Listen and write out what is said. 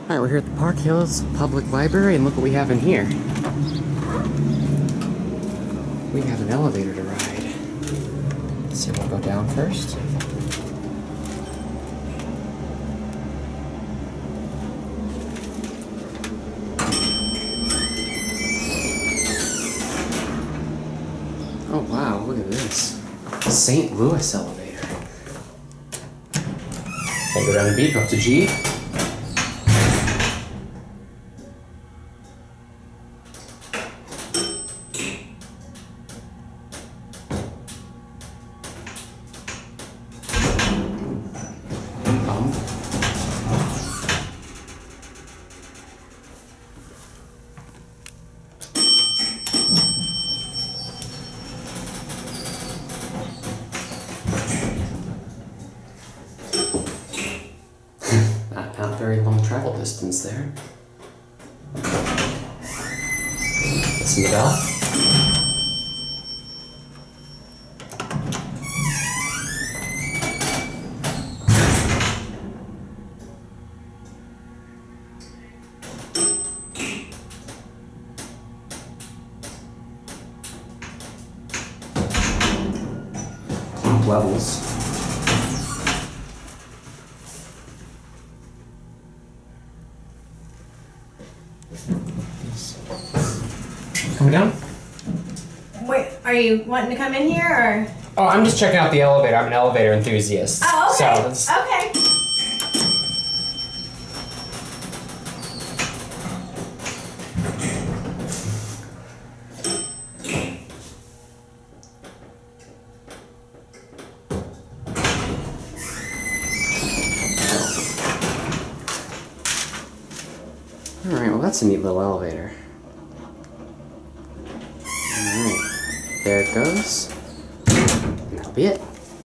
Alright, we're here at the Park Hills Public Library, and look what we have in here. We have an elevator to ride. So we'll go down first. Oh wow, look at this. St. Louis elevator. Okay, go down to B, go up to G. Not very long travel distance there. Listen to the bell. Levels. Coming down? Wait, are you wanting to come in here or? Oh, I'm just checking out the elevator. I'm an elevator enthusiast. Oh, okay. So Okay. Alright, well that's a neat little elevator. Alright, there it goes. And that'll be it.